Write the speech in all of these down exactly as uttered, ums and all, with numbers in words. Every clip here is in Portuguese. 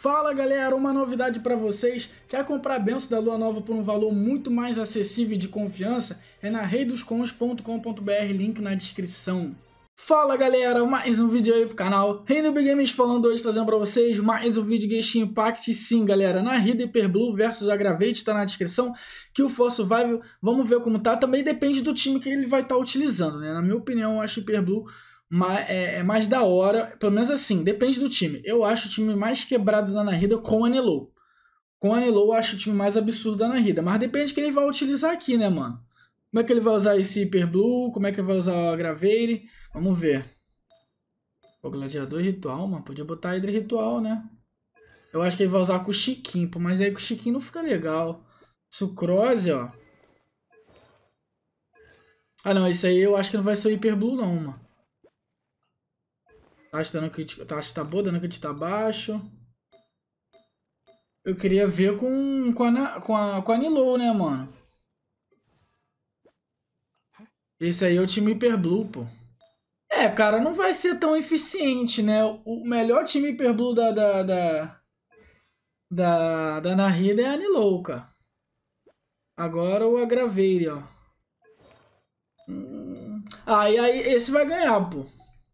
Fala galera, uma novidade para vocês. Quer comprar a benção da Lua Nova por um valor muito mais acessível e de confiança? É na rei dos cons ponto com ponto br, link na descrição. Fala galera, mais um vídeo aí pro canal. Rei do Big Games falando hoje, trazendo pra vocês mais um vídeo de Genshin Impact. Sim galera, na Hida Hyper Blue versus Aggravate, tá na descrição. Que o For Survival, vamos ver como tá. Também depende do time que ele vai estar tá utilizando, né? Na minha opinião, eu acho Hyper Blue é, é mais da hora, pelo menos assim, depende do time. Eu acho o time mais quebrado da Nahida com a Nilou. Com a Nilou eu acho o time mais absurdo da Nahida, mas depende de que ele vai utilizar aqui, né, mano? Como é que ele vai usar esse Hyper Blue, como é que ele vai usar o Aggravate, vamos ver. O Gladiador Ritual, mano, podia botar a Hydra Ritual, né? Eu acho que ele vai usar com o Chiquinho, pô, mas aí com o Chiquinho não fica legal. Sucrose, ó. Ah não, esse aí eu acho que não vai ser o Hyper Blue não, mano. Taxa dando crítico, taxa tá boa, dando crítico tá baixo. Eu queria ver com, com, a, com, a, com a Nilou, né, mano? Esse aí é o time Hyper Blue, pô. É, cara, não vai ser tão eficiente, né? O melhor time Hyper Blue da, da, da, da, da Nahida é a Nilou, cara. Agora o Aggravate, ó. Hum. Ah, e aí esse vai ganhar, pô.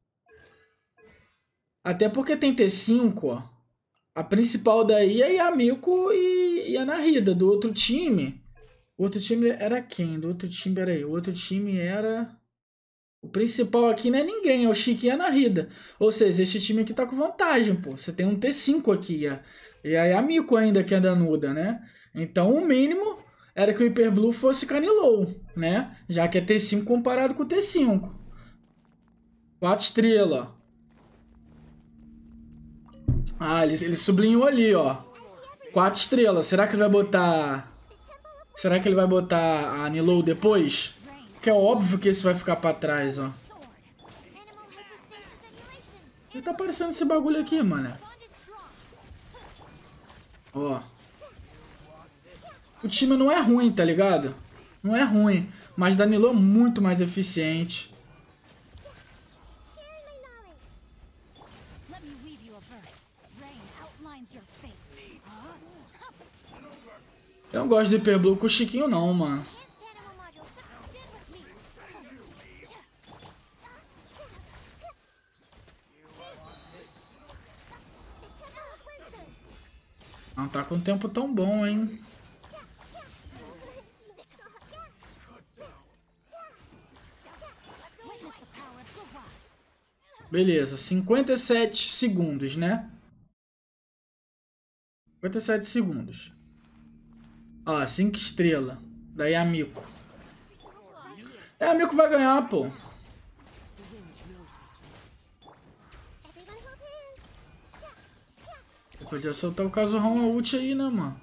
Até porque tem T cinco, ó. A principal daí é a Miko e, e a Nahida. Do outro time... O outro time era quem? Do outro time, peraí. O outro time era... O principal aqui não é ninguém, é o Chique e a Nahida. Ou seja, esse time aqui tá com vantagem, pô. Você tem um T cinco aqui. E aí a Miko ainda que é danuda, né? Então o mínimo era que o Hyper Blue fosse Canilou, né? Já que é T cinco comparado com o T cinco. Quatro estrelas. Ah, ele, ele sublinhou ali, ó. Quatro estrelas. Será que ele vai botar... Será que ele vai botar a Nilou depois? Porque é óbvio que esse vai ficar pra trás, ó. Ele tá aparecendo esse bagulho aqui, mano. Ó. O time não é ruim, tá ligado? Não é ruim. Mas da Nilou é muito mais eficiente. Eu não gosto do Hyper Blue com o Chiquinho não, mano. Não tá com um tempo tão bom, hein? Beleza, cinquenta e sete segundos, né? cinquenta e sete segundos. Ó, cinco estrelas. Daí a Miko. É, a Miko vai ganhar, pô. Eu podia soltar o Kazuhão a ult aí, né, mano?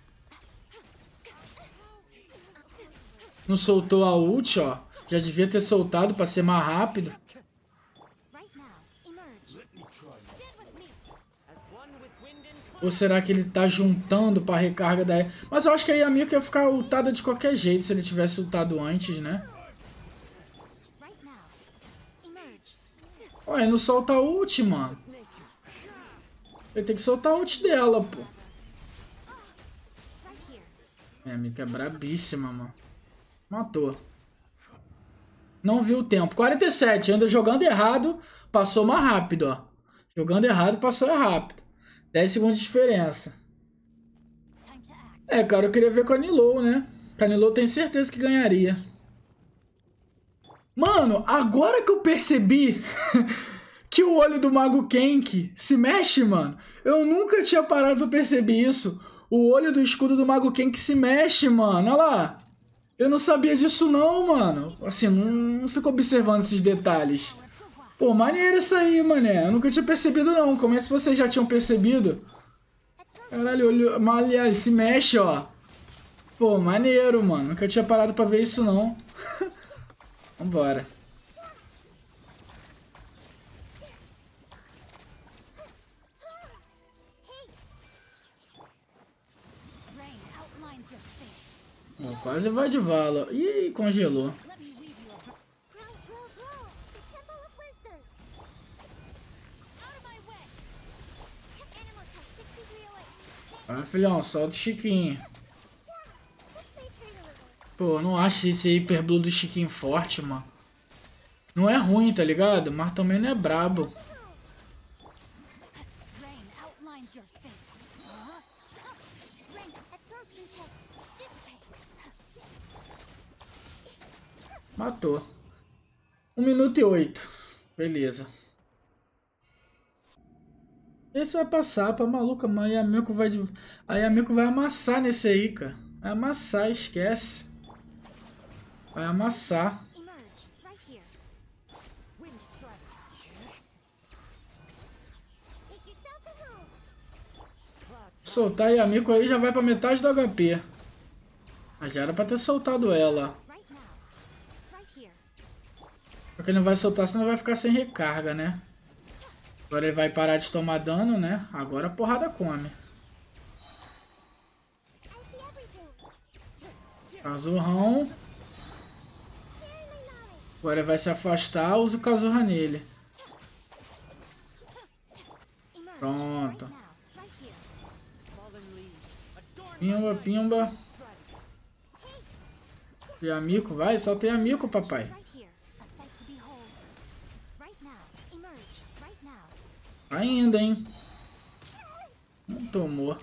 Não soltou a ult, ó. Já devia ter soltado pra ser mais rápido. Ou será que ele tá juntando pra recarga da... Mas eu acho que aí a Miko ia ficar ultada de qualquer jeito se ele tivesse ultado antes, né? Olha, ele não solta a ult, mano. Ele tem que soltar a ult dela, pô. É, a Miko é brabíssima, mano. Matou. Não viu o tempo. quarenta e sete, ainda jogando errado, passou mais rápido, ó. Jogando errado, passou rápido. dez segundos de diferença. É, cara, eu queria ver com a Nilou, né? Com a Nilou tem certeza que ganharia. Mano, agora que eu percebi que o olho do Mago Kenk se mexe, mano. Eu nunca tinha parado pra perceber isso. O olho do escudo do Mago Kenk se mexe, mano. Olha lá. Eu não sabia disso não, mano. Assim, não, não fico observando esses detalhes. Pô, maneiro isso aí, mané. Eu nunca tinha percebido, não. Como é se vocês já tinham percebido? Caralho, olho... Mas, aliás, se mexe, ó. Pô, maneiro, mano. Nunca tinha parado pra ver isso, não. Vambora. Ó, quase vai de vala. Ih, congelou. Vai, filhão, solta o Chiquinho. Pô, não acho esse Hyper Blue do Chiquinho forte, mano. Não é ruim, tá ligado? Mas também não é brabo. Matou. Um minuto e oito. Beleza. Esse vai passar pra maluca, mano. A Yamiko vai, de... a Yamiko vai amassar nesse aí, cara. Vai amassar, esquece. Vai amassar. Soltar a Yamiko aí já vai pra metade do H P. Mas já era pra ter soltado ela. Porque ele não vai soltar, senão vai ficar sem recarga, né? Agora ele vai parar de tomar dano, né? Agora a porrada come. Kazurrão. Agora ele vai se afastar, usa o Kazurra nele. Pronto. Pimba, pimba. Yamiko, vai, solta Yamiko, papai. Ainda, hein? Não tomou.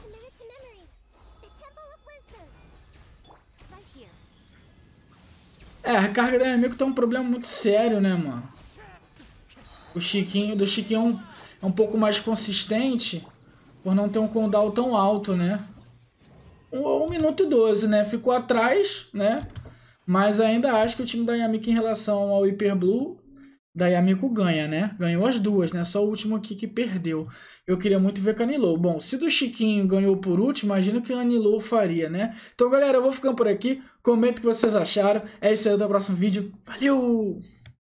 É, a recarga da Yamiko tem um problema muito sério, né, mano? O Chiquinho, do Chiquinho é um, é um pouco mais consistente por não ter um cooldown tão alto, né? Um, um minuto e doze, né? Ficou atrás, né? Mas ainda acho que o time da Yamiko em relação ao Hyper Blue da Yamiko ganha, né? Ganhou as duas, né? Só o último aqui que perdeu. Eu queria muito ver com a Nilou. Bom, se do Chiquinho ganhou por último, imagino que a Nilou faria, né? Então, galera, eu vou ficando por aqui. Comenta o que vocês acharam. É isso aí, até o próximo vídeo. Valeu!